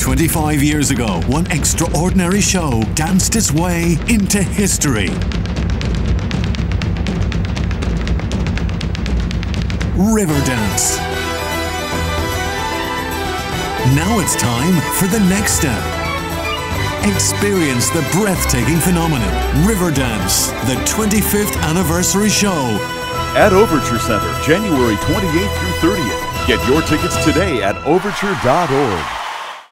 25 years ago, one extraordinary show danced its way into history. Riverdance. Now it's time for the next step. Experience the breathtaking phenomenon, Riverdance, the 25th anniversary show. At Overture Center, January 28th through 30th. Get your tickets today at overture.org.